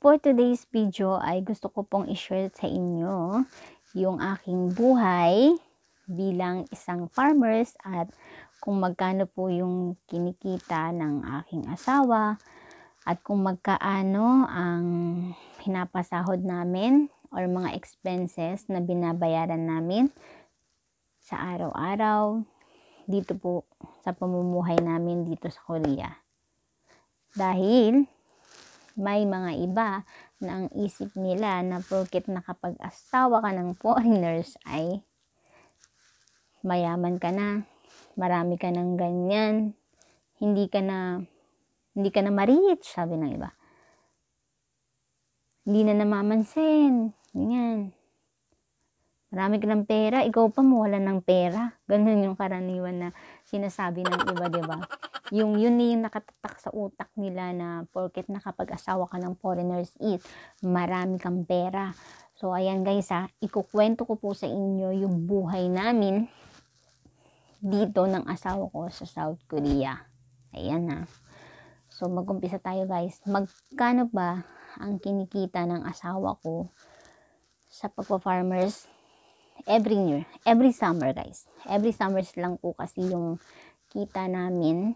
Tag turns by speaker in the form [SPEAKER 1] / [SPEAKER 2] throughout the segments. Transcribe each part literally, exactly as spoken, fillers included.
[SPEAKER 1] for today's video ay gusto ko pong i-share sa inyo yung aking buhay bilang isang farmers at kung magkano po yung kinikita ng aking asawa at kung magkaano ang pinapasahod namin or mga expenses na binabayaran namin sa araw-araw dito po sa pamumuhay namin dito sa Korea. Dahil may mga iba na ang isip nila na porket nakapag-asawa ka ng foreigners ay mayaman ka na, marami ka ng ganyan, hindi ka na hindi ka na ma-rich, sabi ng iba. Hindi na namamansin, ganyan. Marami ka ng pera, ikaw pa mawala ng pera. Ganun yung karaniwan na sinasabi ng iba, diba? Yung yun yung nakatatak sa utak nila na porket nakapag-asawa ka ng foreigners is marami kang pera. So, ayan guys ha, ikukwento ko po sa inyo yung buhay namin dito ng asawa ko sa South Korea. Ayan ha. So, mag-umpisa tayo guys. Magkano ba ang kinikita ng asawa ko sa pagpa-farmers every year, every summer guys. Every summers lang po kasi yung kita namin.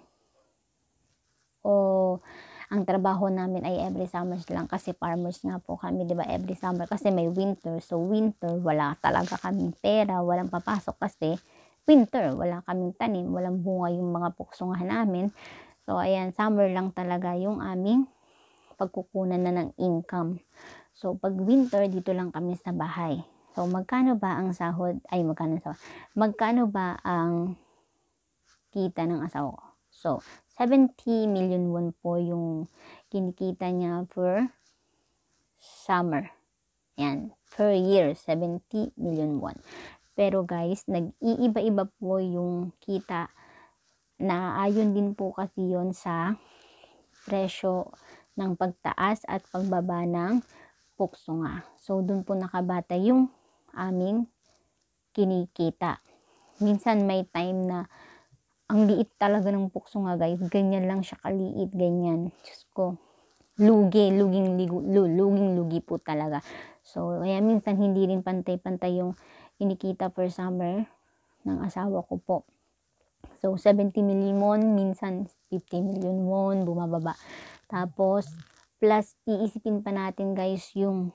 [SPEAKER 1] O ang trabaho namin ay every summers lang kasi farmers nga po kami, 'di ba? Every summer kasi may winter. So winter wala talaga kaming pera, walang papasok kasi winter, wala kaming tanim, walang bunga yung mga puksungahan namin. So ayan, summer lang talaga yung aming pagkukunan na ng income. So pag winter dito lang kami sa bahay. So magkano ba ang sahod? Ay magkano sa Magkano ba ang kita ng asawa ko? So seventy million won po yung kinikita niya per summer. Yan, per year, seventy million won. Pero guys, nag-iiba-iba po yung kita. Naayon din po kasi yon sa presyo ng pagtaas at pagbaba ng pukso nga. So, dun po nakabata yung aming kinikita. Minsan may time na ang liit talaga ng pukso nga guys. Ganyan lang siya kaliit, ganyan. Diyos ko. Lugi, luging, ligu, luging lugi po talaga. So, kaya minsan hindi rin pantay-pantay yung kinikita per summer ng asawa ko po. So, seventy million won, minsan fifty million won, bumababa. Tapos, plus, iisipin pa natin guys yung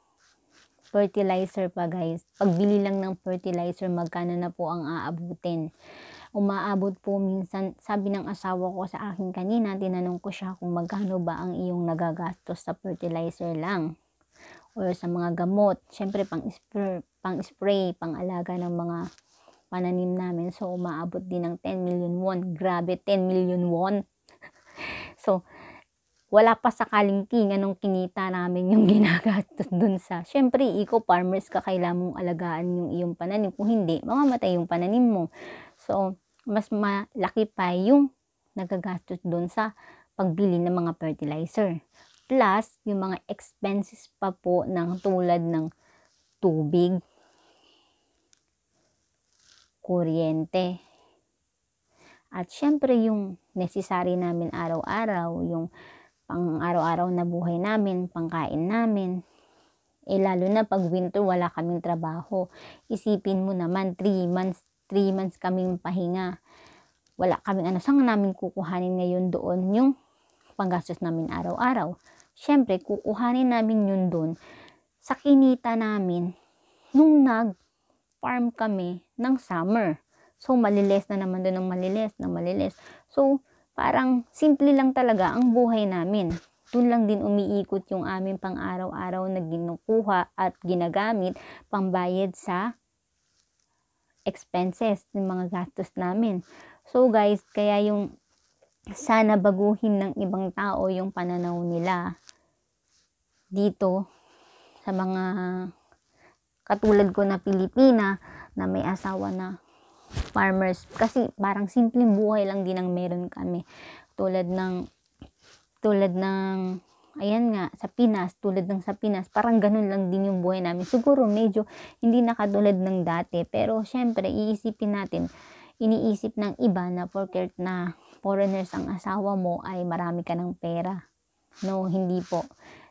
[SPEAKER 1] fertilizer pa guys. Pagbili lang ng fertilizer, magkano na po ang aabutin. Umaabot po minsan, sabi ng asawa ko sa akin kanina, tinanong ko siya kung magkano ba ang iyong nagagastos sa fertilizer lang or sa mga gamot. Siyempre, pang spray, pang spray, pang alaga ng mga pananim namin. So, umaabot din ng ten million won. Grabe, ten million won. So, wala pa sa kalingking anong kinita namin yung ginagastos dun sa. Siyempre, ikaw farmers ka, kailangan mong alagaan yung iyong pananim. Kung hindi, mamamatay yung pananim mo. So, mas malaki pa yung nagagastos dun sa pagbili ng mga fertilizer. Plus, yung mga expenses pa po ng tulad ng tubig, kuryente. At syempre, yung necessary namin araw-araw, yung pang araw-araw na buhay namin, pangkain namin. Eh lalo na pag winter wala kaming trabaho. Isipin mo naman three months, three months kaming pahinga. Wala kaming ano, saan namin kukuhanin ngayon doon yung panggastos namin araw-araw. Syempre kukuhanin namin yun doon sa kinita namin nung nag-farm kami ng summer. So maliles na naman doon ng maliles na maliles. So parang simple lang talaga ang buhay namin. Doon lang din umiikot yung aming pang-araw-araw na ginukuha at ginagamit pambayad sa expenses ng mga gastos namin. So guys, kaya yung sana baguhin ng ibang tao yung pananaw nila dito sa mga katulad ko na Pilipina na may asawa na farmers, kasi parang simpleng buhay lang din ang meron kami. Tulad ng tulad ng ayan nga sa Pinas, tulad ng sa Pinas, parang ganun lang din yung buhay namin. Siguro medyo hindi nakatulad ng dati, pero syempre iisipin natin, iniisip ng iba na porket na foreigners ang asawa mo ay marami ka ng pera. No, hindi po.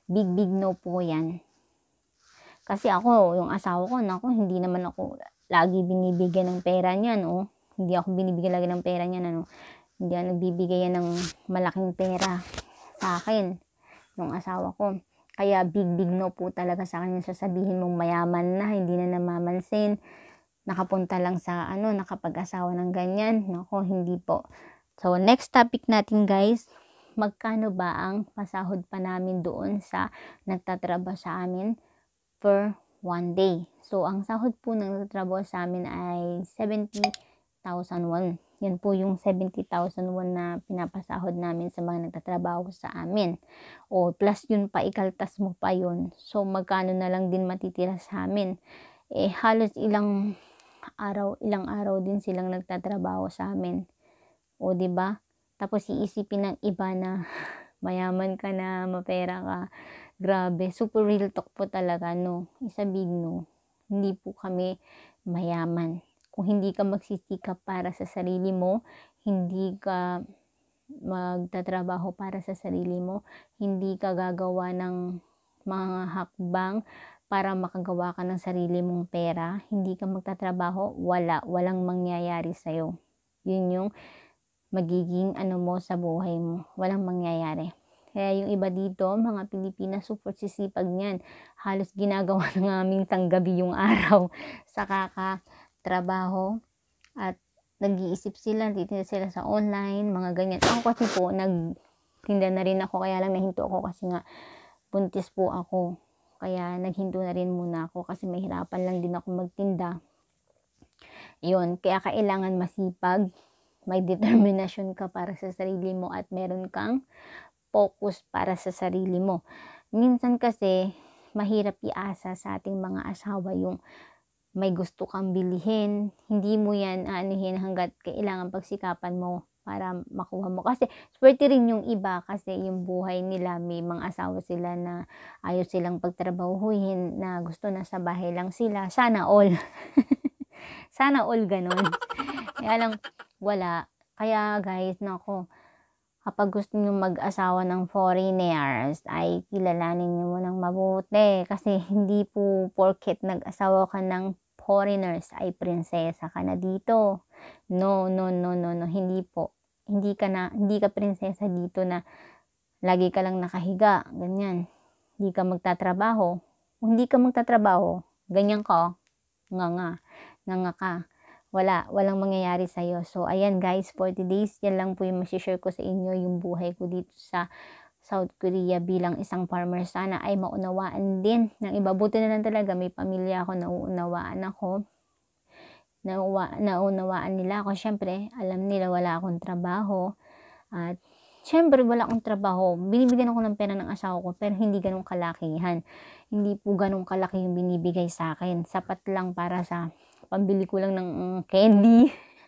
[SPEAKER 1] Big, big no po yan. Kasi ako, yung asawa ko, naku, hindi naman ako lagi binibigyan ng pera niyan, oh. Hindi ako binibigyan lagi ng pera niyan, ano. Hindi ako nagbibigay yan ng malaking pera sa akin, yung asawa ko. Kaya big, big no po talaga sa akin yung sasabihin mong mayaman na, hindi na namamansin, nakapunta lang sa, ano, nakapag-asawa ng ganyan. Naku, hindi po. So, next topic natin, guys, magkano ba ang pasahod pa namin doon sa nagtatrabaho sa amin per one day. So, ang sahod po ng nagtatrabaho sa amin ay seventy thousand won. Yan po yung seventy thousand won na pinapasahod namin sa mga nagtatrabaho sa amin. O, plus yun pa, ikaltas mo pa yun. So, magkano na lang din matitira sa amin. Eh, halos ilang araw, ilang araw din silang nagtatrabaho sa amin. O, diba? Tapos, iisipin ng iba na mayaman ka na, mapera ka. Grabe, super real talk po talaga, no. Isa big no. Hindi po kami mayaman. Kung hindi ka magsisikap para sa sarili mo, hindi ka magtatrabaho para sa sarili mo, hindi ka gagawa ng mga hakbang para makagawa ka ng sarili mong pera, hindi ka magtatrabaho, wala, walang mangyayari sa'yo. Yun yung magiging ano mo sa buhay mo. Walang mangyayari. Kaya yung iba dito, mga Pilipinas, super sisipag niyan. Halos ginagawa na namin tanggabi yung araw sa kakatrabaho. At nag-iisip sila, titinda sila sa online, mga ganyan. Ako kasi po, nagtinda na rin ako, kaya lang nahinto ako kasi nga buntis po ako. Kaya naghinto na rin muna ako kasi mahirapan lang din ako magtinda. Yun, kaya kailangan masipag, may determinasyon ka para sa sarili mo at meron kang focus para sa sarili mo. Minsan kasi, mahirap iasa sa ating mga asawa yung may gusto kang bilihin. Hindi mo yan aanihin hanggat kailangan pagsikapan mo para makuha mo. Kasi, swerte rin yung iba kasi yung buhay nila, may mga asawa sila na ayaw silang pagtrabahuhin, na gusto na sa bahay lang sila. Sana all. Sana all ganun. Kaya lang, wala. Kaya guys, nako, kapag gusto nyo mag-asawa ng foreigners, ay kilalanin nyo mo ng mabuti. Kasi hindi po porket nag-asawa ka ng foreigners ay prinsesa ka na dito. No, no, no, no, no. Hindi po. Hindi ka na, hindi ka prinsesa dito na lagi ka lang nakahiga. Ganyan. Hindi ka magtatrabaho. Kung hindi ka magtatrabaho, ganyan ka. Nga nga. Nga nga ka. Wala, walang mangyayari sa'yo. So, ayan guys, for today's, yan lang po yung masishare ko sa inyo, yung buhay ko dito sa South Korea bilang isang farmer. Sana ay maunawaan din ng iba. Buti na lang talaga, may pamilya ako, nauunawaan ako. Nauwa, naunawaan nila ako. Siyempre, alam nila wala akong trabaho. At, siyempre, wala akong trabaho. Binibigyan ako ng pera ng asawa ko, pero hindi ganun kalakihan. Hindi po ganun kalaki yung binibigay sa akin. Sapat lang para sa pambili ko lang ng um, candy.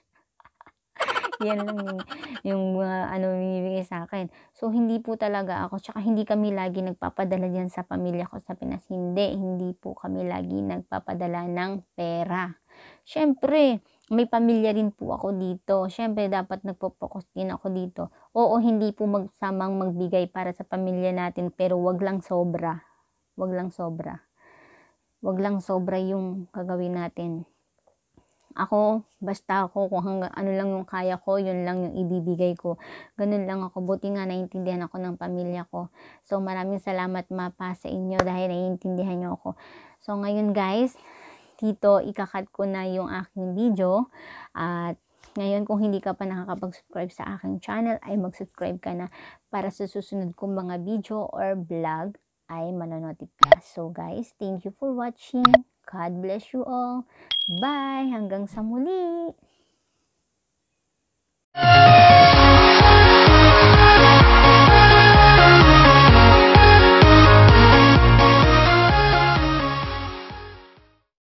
[SPEAKER 1] Yan lang yung, yung uh, ano binibigay sa akin. So, hindi po talaga ako. Tsaka, hindi kami lagi nagpapadala dyan sa pamilya ko sa Pinas. Hindi. Hindi po kami lagi nagpapadala ng pera. Siyempre, may pamilya rin po ako dito. Siyempre, dapat nagpo-focus din ako dito. Oo, hindi po magsamang magbigay para sa pamilya natin. Pero, wag lang sobra. Wag lang sobra. Wag lang sobra yung gagawin natin. Ako, basta ako, kung hanggang ano lang yung kaya ko, yun lang yung ibibigay ko. Ganun lang ako. Buti nga naiintindihan ako ng pamilya ko. So, maraming salamat mapa sa inyo dahil naiintindihan nyo ako. So, ngayon guys, dito ikakat ko na yung aking video. At ngayon, kung hindi ka pa nakakapag-subscribe sa aking channel, ay mag-subscribe ka na para sa susunod kong mga video or vlog ay manonotif ka. So guys, thank you for watching. God bless you all. Bye! Hanggang sa muli!